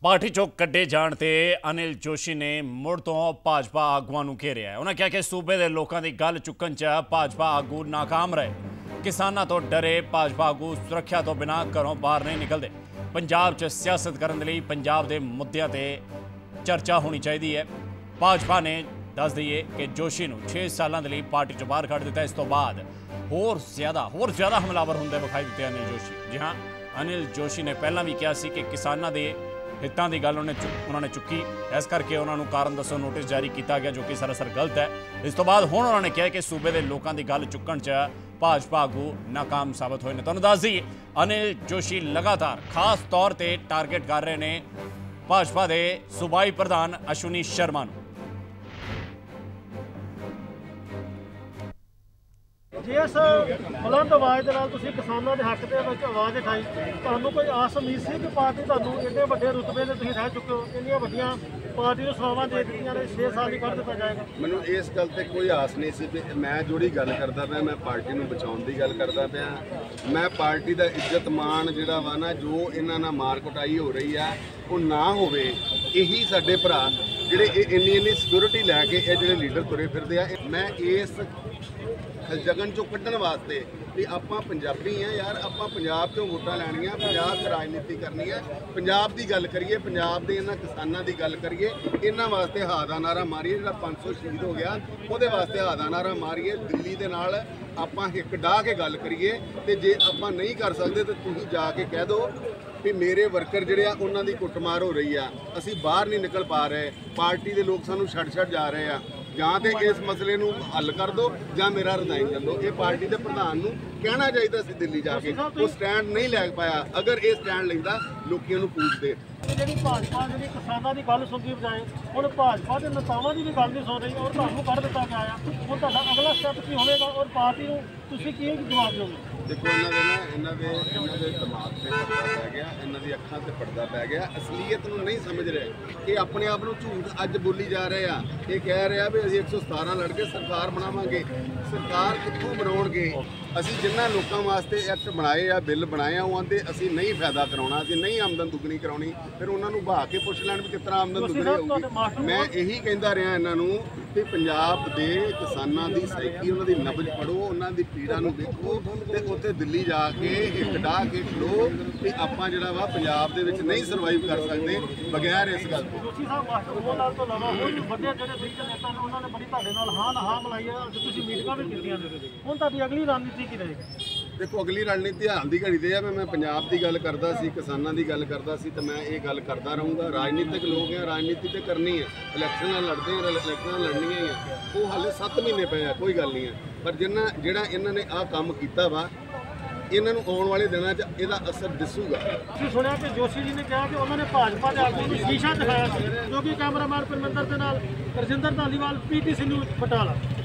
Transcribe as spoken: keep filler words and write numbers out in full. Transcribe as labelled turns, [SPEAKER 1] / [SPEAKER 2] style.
[SPEAKER 1] Party चों कड्ढे जाण ते अनिल जोशी ने मुड़ तो भाजपा आगूआं नूं घेरिया है। उन्होंने कहा कि सूबे दे लोकां दी गल चुकण च भाजपा आगू नाकाम रहे। किसानां तो डरे भाजपा आगू सुरक्षा तो बिना घरों बाहर नहीं निकलते। पंजाब च सियासत करन लई पंजाब दे मुद्दिआं ते चर्चा होनी चाहिए है। भाजपा ने दस दईए कि जोशी नूं छे सालां दे लई पार्टी चों बाहर कढ दित्ता। इस तो बाद होर ज्यादा होर ज्यादा हमलावर हुंदे विखाई दित्ते अनिल जोशी। जी हाँ, अनिल जोशी ने पहलां भी कहा सी कि किसानां दे हितां दी गल उन्हें उन्होंने चुकी, इस करके उन्होंने कारण दसो नोटिस जारी किया गया, जो कि सरासर गलत है। इस तो बाद हुण उन्होंने कहा कि सूबे के लोगों की गल चुकण च भाजपा आगू नाकाम साबित होए ने। तुहानूं दस दईए अनिल जोशी लगातार खास तौर पर टारगेट कर रहे हैं भाजपा के सूबाई प्रधान अश्विनी शर्मा नूं।
[SPEAKER 2] जिस बुलंद आवाज़ के नाल तुसीं किसानों के हक के आवाज़ उठाई, तुहानूं कोई आस उम्मीद सी कि पार्टी तुहानूं एडे वड्डे रुतबे ते तुसीं रह चुके हो, इन्नियां वड्डियां पार्टी नूं सेवावां दे दित्तियां ने, छे साल ही कढ दित्ता जाएगा?
[SPEAKER 3] मैनूं इस गल ते कोई आस नहीं सी। मैं जोड़ी गल करदा पिया, मैं पार्टी नूं बचाउण दी गल करदा पिया। मैं पार्टी दा इज्जत मान जिहड़ा वा ना, जो इन्हां नाल मार कुटाई हो रही है वो ना होवे। यही साडे भरा जिहड़े इन्नी इन्नी सिक्योरिटी लैके ये जिहड़े लीडर तुरे फिरदे आ, मैं इस जगन चों कड्ढण वास्ते भी आपां पंजाबी हैं यार, आपां पंजाब चों वोटां लैणियां, पंजाब च राजनीति करनी है, पंजाब की गल करिए, पंजाब के इन्हां किसानां की गल करिए, इन्हां वास्ते हा दा नारा मारिए। जिहड़ा पाँच सौ शहीद हो गया उहदे वास्ते हा दा नारा मारिए। दिल्ली दे नाल आपां हिक डाह के गल करिए, ते जे आपां नहीं कर सकते तो तुसीं जाके कह दो भी मेरे वर्कर जिहड़े आ उन्हां दी कुੱਟਮਾਰ हो रही है, असीं बाहर नहीं निकल पा रहे, पार्टी के लोग सानूं छड्ड छड्ड जा रहे हैं, ਜਾਂ तो इस मसले नूं हल कर दो ਜਾਂ मेरा रिजाइन कर दो। ये पार्टी के प्रधान नूं कहना चाहिए सी दिल्ली जाके, वो स्टैंड नहीं लै पाया। अगर ये स्टैंड लेंदा लोकां नूं पूछदे।
[SPEAKER 2] ਜਿਹੜੀ ਭਾਜਪਾ ਜਿਹੜੀ ਕਿਸਾਨਾਂ ਦੀ ਗੱਲ ਸੁਣਦੀ ਬਜਾਏ ਹੁਣ ਭਾਜਪਾ ਦੇ ਨੇਤਾਵਾਂ ਦੀ ਵੀ ਗੱਲ ਨਹੀਂ ਸੁਣ ਰਹੀ ਔਰ ਤੁਹਾਨੂੰ ਕੱਢ ਦਿੱਤਾ ਗਿਆ ਆ, ਹੁਣ ਤੁਹਾਡਾ ਅਗਲਾ ਸਟੈਪ ਕੀ ਹੋਵੇਗਾ ਔਰ ਪਾਰਟੀ ਨੂੰ ਤੁਸੀਂ ਕੀ ਜਵਾਬ ਦਿਓਗੇ?
[SPEAKER 3] देखो इन्होंने ना इन्होंने इन्होंने दिमाग से पर्दा पै गया, इन्होंने अखां से पर्दा पै गया, असलीयत नूं नहीं समझ रहे। ये अपने आप नूं झूठ अज बोली जा रहे हैं। ये कह रहे हैं भी असीं एक सौ सतारह लड़ के सरकार बनावांगे। सरकार कित्थों बनाउणगे? असीं जिन्हां लोकां वास्ते एक्ट बनाए आ, बिल बनाए आ, वो आंदे असीं नहीं फायदा कराउणा, असीं नहीं आमदन दुगनी कराउणी। फिर उन्हां नूं बहा के पुछ लैण भी किस तरह आमदन दुगनी होਊਗੀ। मैं यही कहता रहा इन्हां नूं कि पंजाब दे किसानां दी साइकी, उन्हां दी नबज पढ़ो, उन्हां दी पीड़ा नूं देखो ते उत्थे दिल्ली जाके एक डाह के खड़ो कि आपां जिहड़ा वा पंजाब दे विच नहीं सर्वाइव कर सकदे बगैर इस गल तो।
[SPEAKER 2] ਤੁਸੀਂ ਸਾਹਿਬ ਮਾਸਟਰ ਨਾਲ ਤੋਂ ਇਲਾਵਾ ਹੋਰ ਵੀ ਵੱਡੇ ਜਿਹੜੇ ਬੀਜ ਨੇਤਾ ਨੇ ਉਹਨਾਂ ਨੇ ਬੜੀ ਤੁਹਾਡੇ ਨਾਲ ਹਾਂ ਨਾ ਹਾਂ ਮਲਾਈ ਹੈ, ਅੱਜ ਤੁਸੀਂ ਮੀਟਿੰਗਾਂ ਵੀ ਕੀਤੀਆਂ ਨੇ, ਹੁਣ ਤੁਹਾਡੀ ਅਗਲੀ ਰਣਨੀਤੀ ਕੀ ਰਹੇਗੀ?
[SPEAKER 3] देखो अगली रणनीति हाल की घड़ी दे है, मैं पंजाब की गल करता सी, किसानों की गल करता सी, तो मैं ये गल करता रहूँगा। राजनीतिक लोग हैं, राजनीति तो करनी है, इलैक्शन लड़ते हैं, इलैक्शन लड़नियाँ ही है। वो हाले सत्त महीने पे है, कोई गल नहीं है। पर जिन्ना जिहड़ा इन्हों ने आ काम किया वा, इन्हों आने वाले दिनों च इहदा असर दिसूगा।
[SPEAKER 2] ਤੁਸੀਂ ਸੁਣਿਆ ਕਿ ਜੋਸ਼ੀ ਜੀ ਨੇ ਕਿਹਾ ਕਿ ਉਹਨਾਂ ਨੇ ਭਾਜਪਾ ਦੇ ਆਗੂ ਨੂੰ ਸ਼ੀਸ਼ਾ ਦਿਖਾਇਆ ਸੀ, ਜੋ ਕਿ ਕੈਮਰਾਮੈਨ ਪਰਮਿੰਦਰ ਦੇ ਨਾਲ ਰਜਿੰਦਰ ਧਾਲੀਵਾਲ ਪੀਟੀਸੀ ਨਿਊਜ਼ ਬਟਾਲਾ।